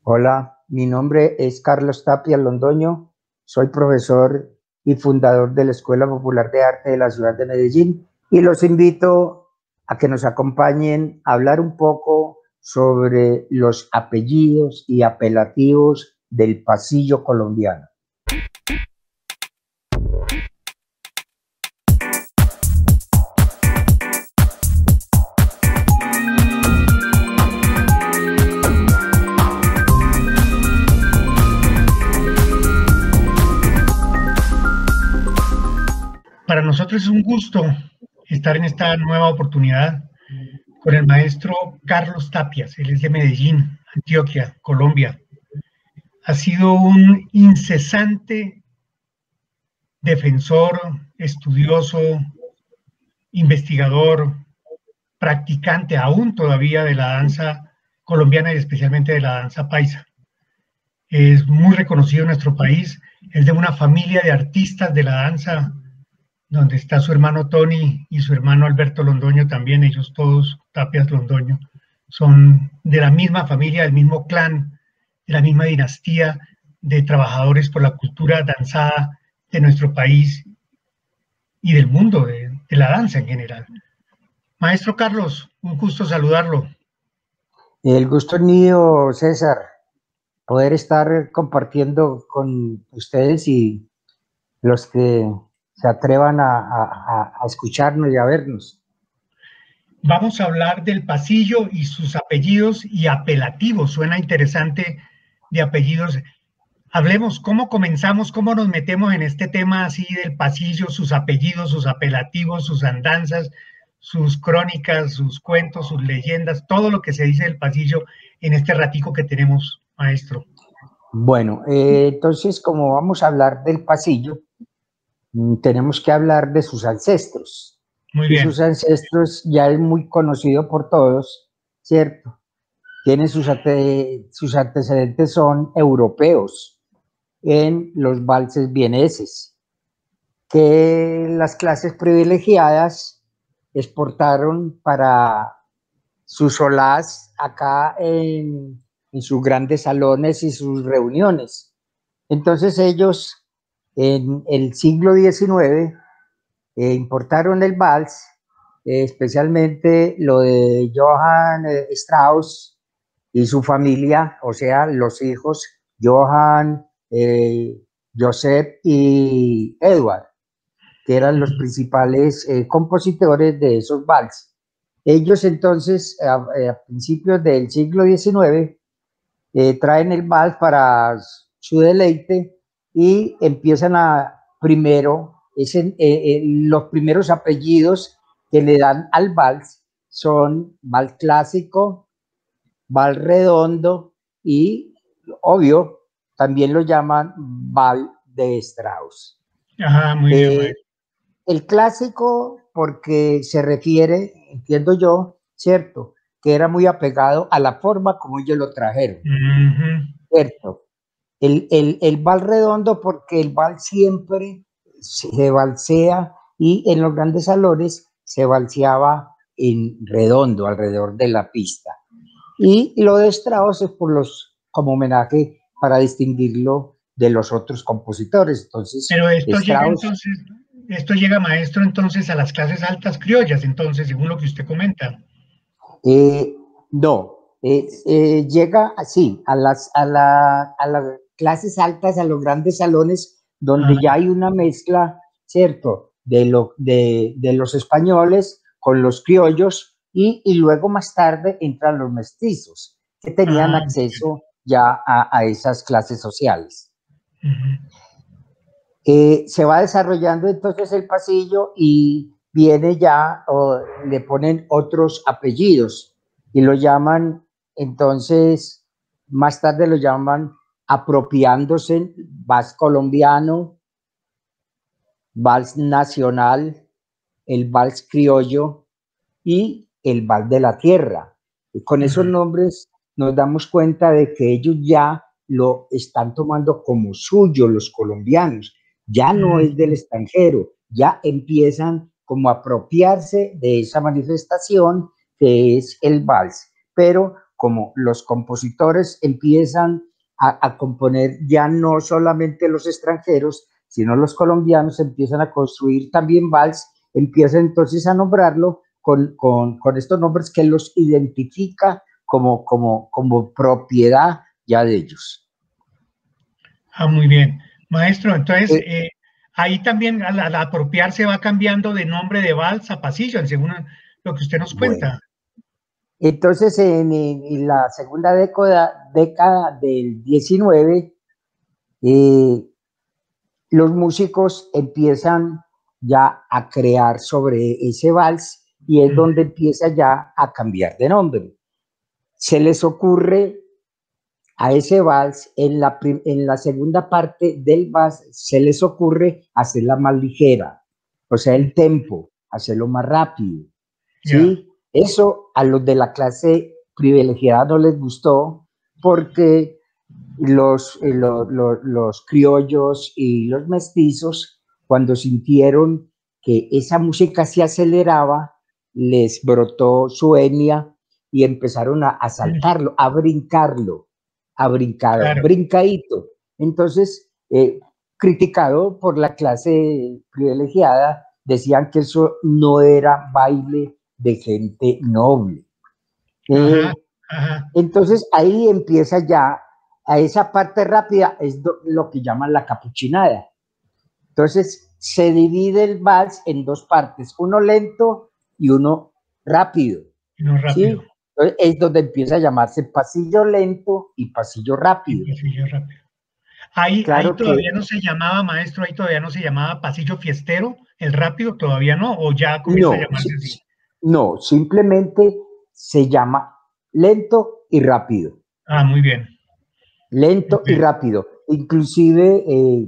Hola, mi nombre es Carlos Tapia Londoño, soy profesor y fundador de la Escuela Popular de Arte de la ciudad de Medellín y los invito a que nos acompañen a hablar un poco sobre los apellidos y apelativos del pasillo colombiano. Para nosotros es un gusto estar en esta nueva oportunidad con el maestro Carlos Tapias. Él es de Medellín, Antioquia, Colombia. Ha sido un incesante defensor, estudioso, investigador, practicante aún todavía de la danza colombiana y especialmente de la danza paisa. Es muy reconocido en nuestro país, es de una familia de artistas de la danza, donde está su hermano Tony y su hermano Alberto Londoño también, ellos todos, Tapias Londoño, son de la misma familia, del mismo clan, de la misma dinastía de trabajadores por la cultura danzada de nuestro país y del mundo, de la danza en general. Maestro Carlos, un gusto saludarlo. El gusto es mío, César, poder estar compartiendo con ustedes y los que se atrevan a escucharnos y a vernos. Vamos a hablar del pasillo y sus apellidos y apelativos. Suena interesante de apellidos. Hablemos, ¿cómo comenzamos? ¿Cómo nos metemos en este tema así del pasillo, sus apellidos, sus apelativos, sus andanzas, sus crónicas, sus cuentos, sus leyendas, todo lo que se dice del pasillo en este ratico que tenemos, maestro? Bueno, entonces como vamos a hablar del pasillo, tenemos que hablar de sus ancestros. Muy y bien. Sus ancestros ya es muy conocido por todos, ¿cierto? Tienen sus antecedentes son europeos en los valses vieneses, que las clases privilegiadas exportaron para sus solaz acá en sus grandes salones y sus reuniones. Entonces ellos en el siglo XIX importaron el vals, especialmente lo de Johann Strauss y su familia, o sea, los hijos Johann, Joseph y Edward, que eran los principales compositores de esos vals. Ellos entonces, a principios del siglo XIX, traen el vals para su deleite y empiezan primero, los primeros apellidos que le dan al vals son vals clásico, vals redondo y, obvio, también lo llaman vals de Strauss. Ajá, muy bien. El clásico porque se refiere, entiendo yo, ¿cierto?, que era muy apegado a la forma como ellos lo trajeron, ¿cierto? El vals redondo porque el vals siempre se valsea y en los grandes salones se valseaba en redondo, alrededor de la pista. Y lo de Strauss es como homenaje para distinguirlo de los otros compositores. Entonces, pero esto Strauss, llega, maestro, entonces a las clases altas criollas, entonces, según lo que usted comenta. No, llega así a las clases altas, a los grandes salones, donde ya hay una mezcla, ¿cierto?, de los españoles con los criollos y luego más tarde entran los mestizos, que tenían acceso ya a esas clases sociales. Se va desarrollando entonces el pasillo y viene ya, le ponen otros apellidos y lo llaman, entonces, más tarde lo llaman apropiándose, vals colombiano, vals nacional, el vals criollo y el vals de la tierra. Y con esos nombres nos damos cuenta de que ellos ya lo están tomando como suyo los colombianos, ya no es del extranjero, ya empiezan como a apropiarse de esa manifestación que es el vals, pero como los compositores empiezan a componer, ya no solamente los extranjeros, sino los colombianos empiezan a construir también vals, empiezan entonces a nombrarlo con estos nombres que los identifica como propiedad ya de ellos. Ah, muy bien. Maestro, entonces ahí también al apropiarse va cambiando de nombre de vals a pasillo, según lo que usted nos cuenta. Bueno, entonces en la segunda década del 19, los músicos empiezan ya a crear sobre ese vals y es donde empieza ya a cambiar de nombre. Se les ocurre a ese vals, en la segunda parte del vals, se les ocurre hacerla más ligera, o sea, el tempo, hacerlo más rápido, ¿sí? Eso a los de la clase privilegiada no les gustó porque los criollos y los mestizos, cuando sintieron que esa música se aceleraba, les brotó su etnia y empezaron a saltarlo, a brincarlo, Claro. brincadito. Entonces, criticado por la clase privilegiada, decían que eso no era baile de gente noble. Entonces, ahí empieza ya a esa parte rápida, es lo que llaman la capuchinada. Entonces, se divide el vals en dos partes, uno lento y uno rápido. ¿Sí? Entonces, es donde empieza a llamarse pasillo lento y pasillo rápido. Ahí todavía no se llamaba, maestro, ahí todavía no se llamaba pasillo fiestero, el rápido todavía no, o ya comienza a llamarse así. No, simplemente se llama lento y rápido. Ah, muy bien. Lento y rápido. Inclusive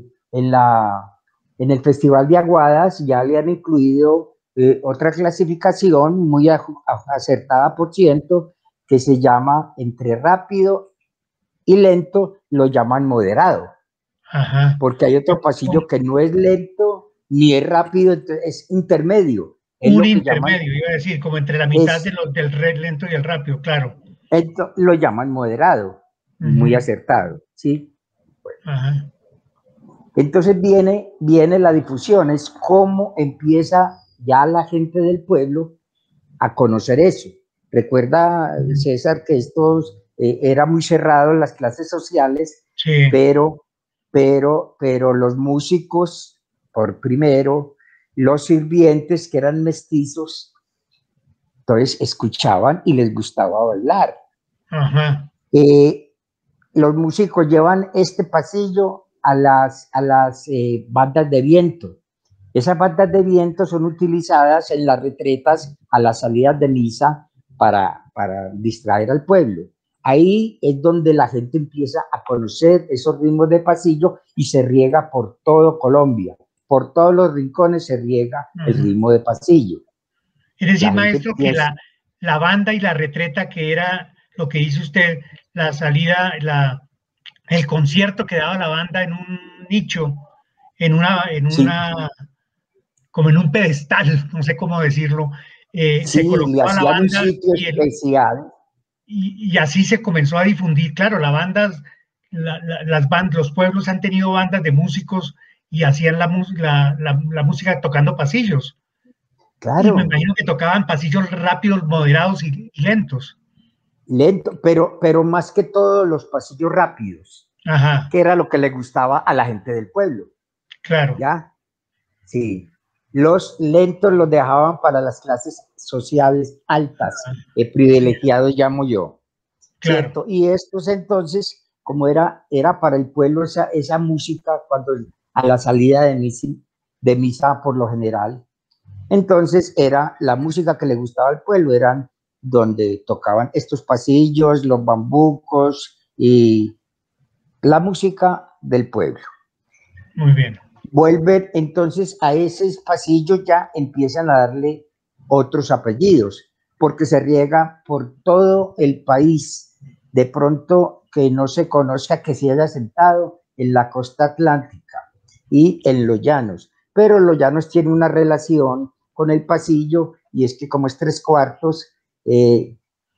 en el Festival de Aguadas ya le han incluido otra clasificación muy acertada, por ciento, que se llama entre rápido y lento, lo llaman moderado. Porque hay otro pasillo que no es lento ni es rápido, es intermedio. Es un intermedio, iba a decir, como entre la mitad del lento y el rápido, claro. Esto lo llaman moderado, muy acertado, ¿sí? Bueno. Entonces viene la difusión, es cómo empieza ya la gente del pueblo a conocer eso. Recuerda, César, que estos era muy cerrado en las clases sociales, sí. pero los músicos, por primero, los sirvientes que eran mestizos, entonces escuchaban y les gustaba bailar. Los músicos llevan este pasillo a las bandas de viento. Esas bandas de viento son utilizadas en las retretas a las salidas de misa para distraer al pueblo. Ahí es donde la gente empieza a conocer esos ritmos de pasillo y se riega por todo Colombia. Por todos los rincones se riega el ritmo de pasillo. Es decir, maestro, que la banda y la retreta, que era lo que dice usted, la salida, el concierto que daba la banda en un nicho, como en un pedestal, no sé cómo decirlo, se colocó a la banda y así se comenzó a difundir. Claro, los pueblos han tenido bandas de músicos y hacían la música tocando pasillos. Claro. Y me imagino que tocaban pasillos rápidos, moderados y lentos. Lento, pero más que todo los pasillos rápidos, que era lo que le gustaba a la gente del pueblo. Claro. ¿Ya? Sí. Los lentos los dejaban para las clases sociales altas, privilegiados llamo yo. Claro. ¿Cierto? Y estos entonces, como era para el pueblo esa música, cuando a la salida de misa por lo general, entonces era la música que le gustaba al pueblo, eran donde tocaban estos pasillos, los bambucos y la música del pueblo. Muy bien. Vuelven entonces a ese pasillo, ya empiezan a darle otros apellidos, porque se riega por todo el país. De pronto que no se conozca que se haya sentado en la costa atlántica y en los llanos, pero los llanos tienen una relación con el pasillo y es que como es 3/4,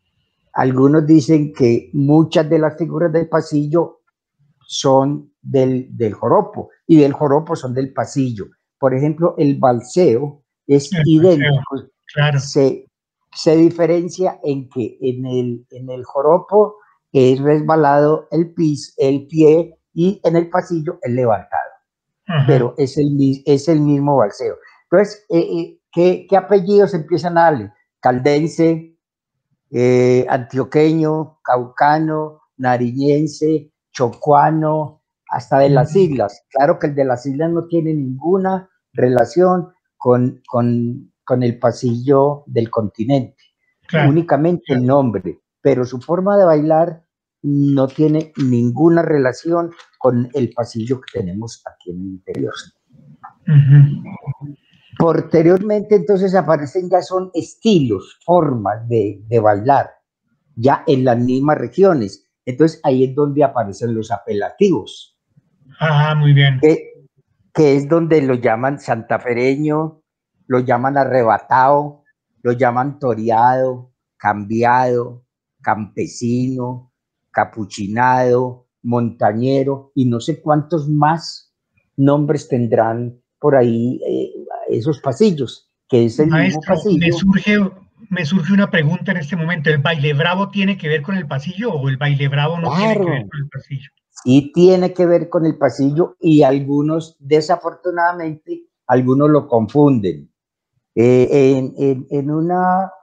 Algunos dicen que muchas de las figuras del pasillo son del joropo y del joropo son del pasillo. Por ejemplo, el balseo es El paseo, idéntico, claro. se, se diferencia en que en el joropo es resbalado el pie y en el pasillo es levantado, Ajá. pero es el mismo balseo. Entonces, ¿qué apellidos empiezan a darle? Caldense, antioqueño, caucano, nariñense, chocuano, hasta de las islas. Claro que el de las islas no tiene ninguna relación con el pasillo del continente, Claro. únicamente el nombre, pero su forma de bailar no tiene ninguna relación con el pasillo que tenemos aquí en el interior. Ujú. Posteriormente, entonces aparecen ya son estilos, formas de bailar ya en las mismas regiones. Entonces ahí es donde aparecen los apelativos, Ah, muy bien. que, que es donde lo llaman santafereño, lo llaman arrebatado, lo llaman toreado, cambiado, campesino, capuchinado, montañero y no sé cuántos más nombres tendrán por ahí esos pasillos, que es el mismo Maestro, pasillo. me surge una pregunta en este momento. ¿El baile bravo tiene que ver con el pasillo o el baile bravo no tiene que ver Claro, con el pasillo? sí tiene que ver con el pasillo y algunos, desafortunadamente, algunos lo confunden. En una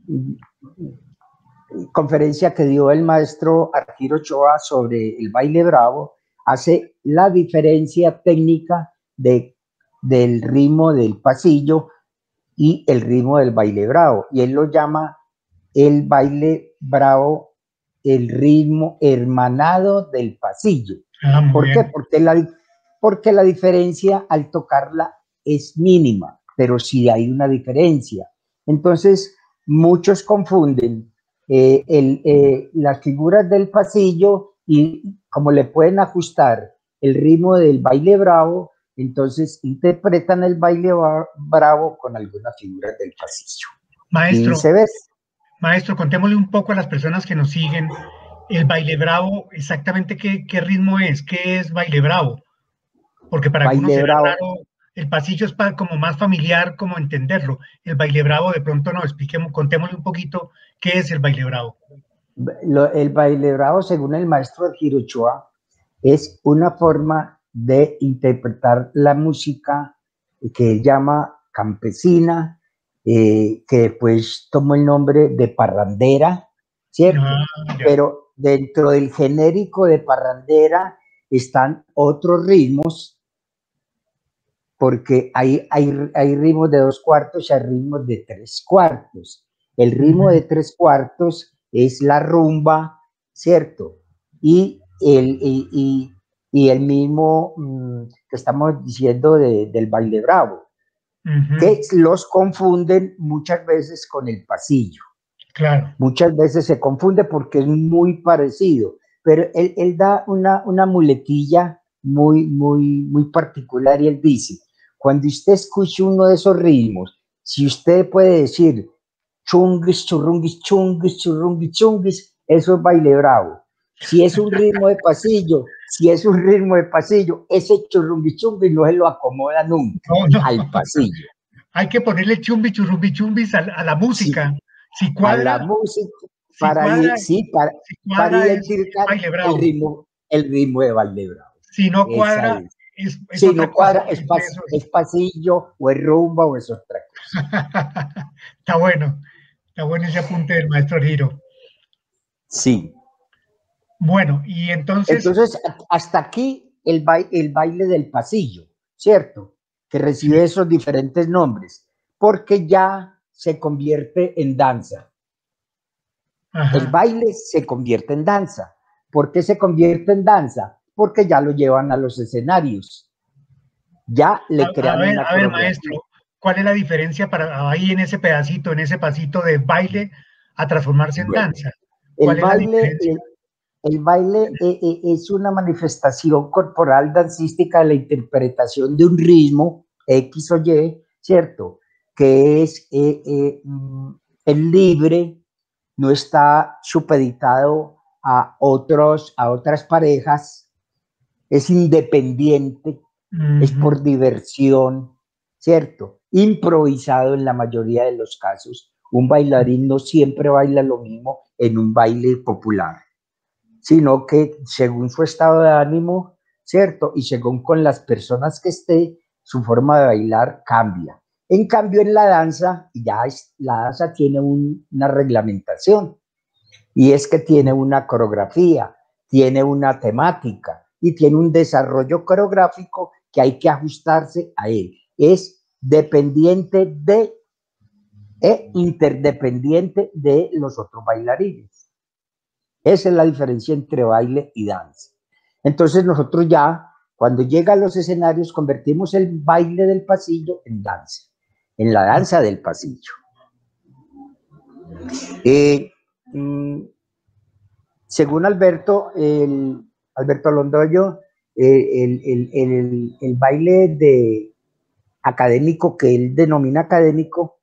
conferencia que dio el maestro Arturo Ochoa sobre el baile bravo, hace la diferencia técnica del ritmo del pasillo y el ritmo del baile bravo. Y él lo llama el baile bravo, el ritmo hermanado del pasillo. Ah, muy ¿Por qué? bien. Porque la diferencia al tocarla es mínima, pero sí hay una diferencia. Entonces, muchos confunden las figuras del pasillo y como le pueden ajustar el ritmo del baile bravo, entonces interpretan el baile bravo con algunas figuras del pasillo y Maestro, viceversa. maestro, contémosle un poco a las personas que nos siguen. El baile bravo, exactamente qué ritmo es, qué es baile bravo, porque para algunos Baile será bravo, raro, el pasillo es como más familiar, como entenderlo. El baile bravo, de pronto no, expliquemos, contémosle un poquito qué es el baile bravo. el baile bravo, según el maestro Hirochoa, es una forma de interpretar la música que él llama campesina, que después tomó el nombre de parrandera, ¿cierto? Ah, ya. Pero dentro del genérico de parrandera están otros ritmos, porque hay ritmos de 2/4 y hay ritmos de 3/4. El ritmo de 3/4 es la rumba, ¿cierto? Y y el mismo que estamos diciendo del baile bravo, que los confunden muchas veces con el pasillo. Claro. Muchas veces se confunde porque es muy parecido, pero él da una muletilla muy particular y él dice, cuando usted escuche uno de esos ritmos, si usted puede decir chunguis, churrunguis, chunguis, churrunguis, chunguis, eso es baile bravo. Si es un ritmo de pasillo, si es un ritmo de pasillo, ese churrunguis, chunguis no se lo acomoda nunca No, no. al pasillo. Hay que ponerle chumbi, churrumbi, chumbis a la Si, música. Si a la cuadra, música si cuadra, sí, si para cuadra es identificar baile bravo. el ritmo de baile bravo. Si no Esa cuadra, es. es Si otra no cosa. cuadra, es pasillo o es rumba o es otra cosa. Está bueno ese apunte del maestro Giro. Sí. Bueno, y entonces, Entonces, hasta aquí el baile del pasillo, ¿cierto? Que sí, recibe esos diferentes nombres, porque ya se convierte en danza. El ajá. baile se convierte en danza. ¿Por qué se convierte en danza? Porque ya lo llevan a los escenarios. Ya le crean una A ver, coreografía. maestro, ¿cuál es la diferencia para ahí en ese pedacito, en ese pasito de baile a transformarse en Bueno, danza? el ¿Cuál es la baile, diferencia? el baile es una manifestación corporal dancística de la interpretación de un ritmo X o Y, ¿cierto? Que es libre, no está supeditado a otras parejas, es independiente, es por diversión, ¿cierto? Improvisado en la mayoría de los casos. Un bailarín no siempre baila lo mismo en un baile popular, sino que según su estado de ánimo, ¿cierto? Y según con las personas que esté, su forma de bailar cambia. En cambio, en la danza, la danza tiene una reglamentación, y es que tiene una coreografía, tiene una temática y tiene un desarrollo coreográfico que hay que ajustarse a él. Es dependiente e interdependiente de los otros bailarines. Esa es la diferencia entre baile y danza. Entonces nosotros ya, cuando llega a los escenarios, convertimos el baile del pasillo en danza, en la danza del pasillo. Según Alberto Londoño, el baile académico, que él denomina académico,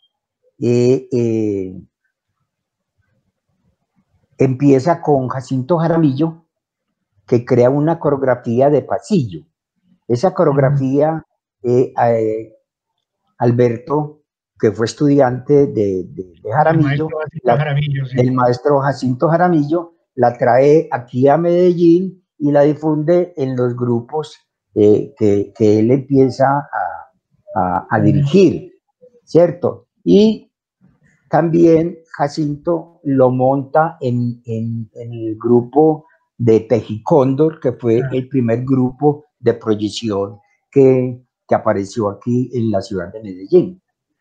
empieza con Jacinto Jaramillo, que crea una coreografía de pasillo. Esa coreografía, Alberto, que fue estudiante de Jaramillo, del maestro Jacinto Jaramillo, la trae aquí a Medellín y la difunde en los grupos que él empieza a dirigir, ¿cierto? Y también Jacinto lo monta en el grupo de Tejicóndor, que fue el primer grupo de proyección que apareció aquí en la ciudad de Medellín.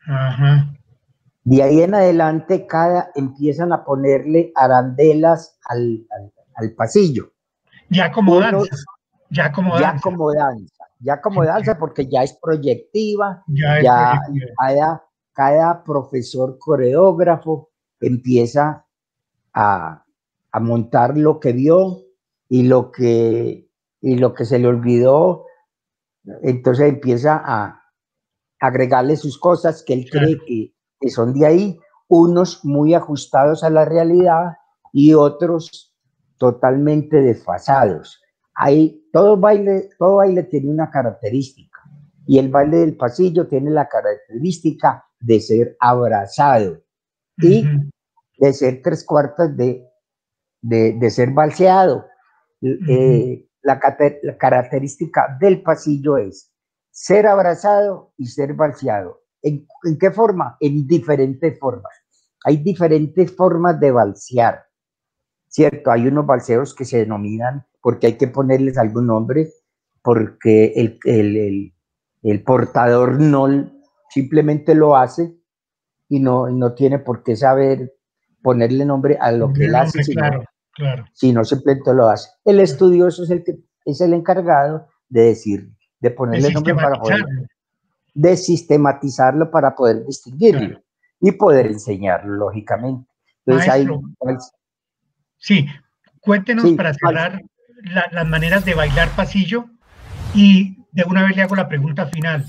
De ahí en adelante, empiezan a ponerle arandelas al pasillo. Ya como danza. Ya como danza, porque ya es proyectiva, ya cada profesor coreógrafo empieza a montar lo que vio y lo que se le olvidó, entonces empieza a agregarle sus cosas que él cree que son de ahí, unos muy ajustados a la realidad y otros totalmente desfasados. Todo baile tiene una característica, y el baile del pasillo tiene la característica de ser abrazado y de ser tres cuartas de ser balseado. La característica del pasillo es ser abrazado y ser balseado. ¿En qué forma? En diferentes formas. Hay diferentes formas de balsear, ¿cierto? Hay unos balseos que se denominan, porque hay que ponerles algún nombre, porque el portador no simplemente lo hace y no tiene por qué saber ponerle nombre a lo que él hace, sino simplemente lo hace. El estudioso es el encargado de ponerle nombre para poder, de sistematizarlo para poder distinguirlo y poder enseñarlo, lógicamente. Entonces, sí, cuéntenos para cerrar las maneras de bailar pasillo, y de una vez le hago la pregunta final.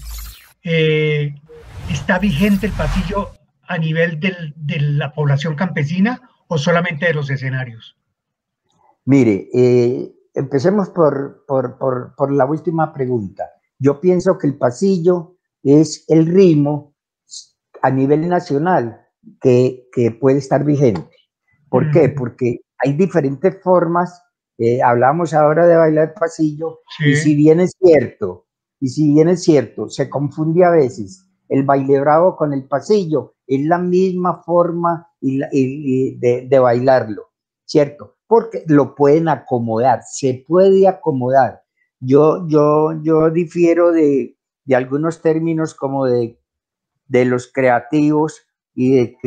¿Está vigente el pasillo a nivel de la población campesina o solamente de los escenarios? Mire, empecemos por la última pregunta. Yo pienso que el pasillo es el ritmo a nivel nacional que puede estar vigente. ¿Por qué? Porque hay diferentes formas. Hablamos ahora de bailar pasillo, y si bien es cierto, se confunde a veces el baile bravo con el pasillo, es la misma forma de bailarlo, ¿cierto? Porque lo pueden acomodar, se puede acomodar. Yo difiero de algunos términos como de los creativos y de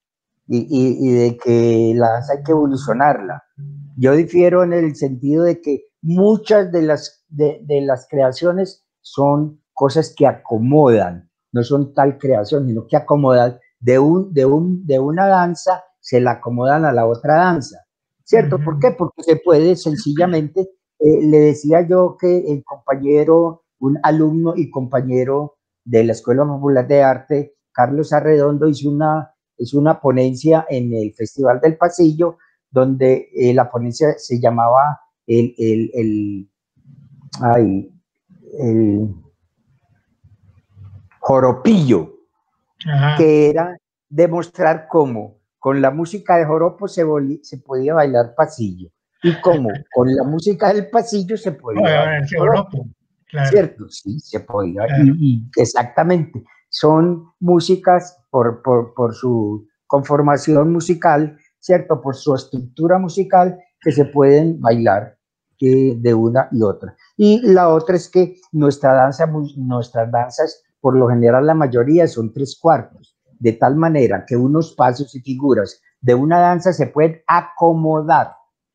que hay que evolucionarla. Yo difiero en el sentido de que muchas de las creaciones son cosas que acomodan, no son tal creación, sino que acomodan de una danza, se la acomodan a la otra danza, ¿cierto? ¿Por qué? Porque se puede sencillamente, le decía yo que el compañero, un alumno y compañero de la Escuela Popular de Arte, Carlos Arredondo, hizo es una ponencia en el Festival del Pasillo, donde la ponencia se llamaba ay, el joropillo, que era demostrar cómo con la música de joropo se podía bailar pasillo y cómo con la música del pasillo se podía bailar joropo. Claro. ¿Cierto? Sí, se podía. Claro. Y exactamente, son músicas por su conformación musical, ¿cierto? Por su estructura musical que se pueden bailar de una y otra. Y la otra es que nuestras danzas, por lo general la mayoría son 3/4, de tal manera que unos pasos y figuras de una danza se pueden acomodar,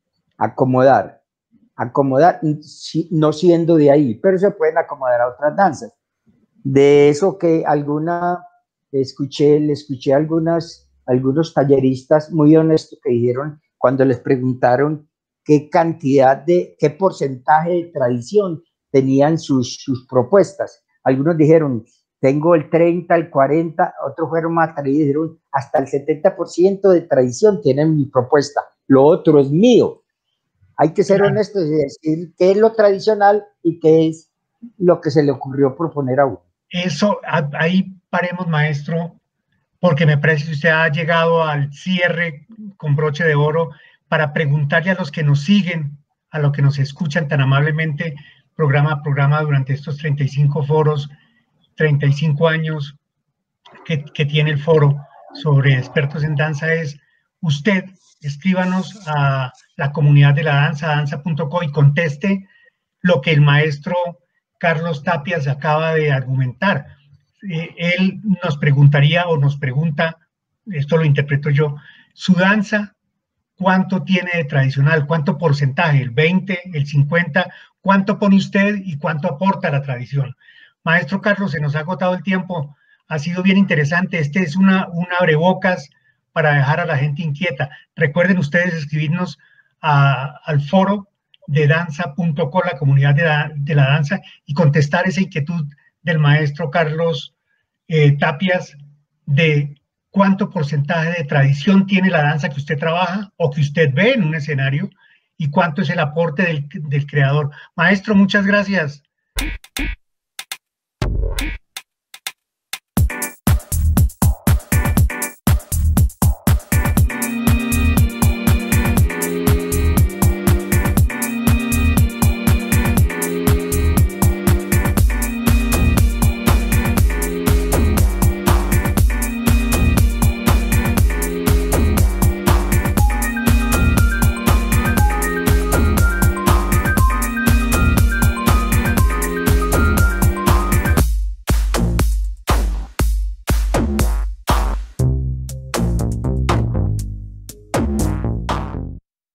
no siendo de ahí, pero se pueden acomodar a otras danzas. De eso que le escuché a algunos talleristas muy honestos que dijeron cuando les preguntaron qué porcentaje de tradición tenían sus propuestas. Algunos dijeron, tengo el 30, el 40, otros fueron más atrevidos y dijeron, hasta el 70% de tradición tienen mi propuesta, lo otro es mío. Hay que ser honestos y decir qué es lo tradicional y qué es lo que se le ocurrió proponer a uno. Eso, ahí paremos, maestro, porque me parece que usted ha llegado al cierre con broche de oro para preguntarle a los que nos siguen, a los que nos escuchan tan amablemente, programa a programa durante estos 35 foros, 35 años que tiene el foro sobre expertos en danza, es usted, escríbanos a la comunidad de la danza, danza.co, y conteste lo que el maestro Carlos Tapias acaba de argumentar. Él nos preguntaría o nos pregunta, esto lo interpreto yo, su danza, ¿cuánto tiene de tradicional? ¿Cuánto porcentaje? ¿El 20, el 50? ¿Cuánto pone usted y cuánto aporta a la tradición? Maestro Carlos, se nos ha agotado el tiempo. Ha sido bien interesante. Este es una abrebocas para dejar a la gente inquieta. Recuerden ustedes escribirnos al foro de danza.co, la comunidad de la danza, y contestar esa inquietud del maestro Carlos Tapias de cuánto porcentaje de tradición tiene la danza que usted trabaja o que usted ve en un escenario y cuánto es el aporte del creador. Maestro, muchas gracias.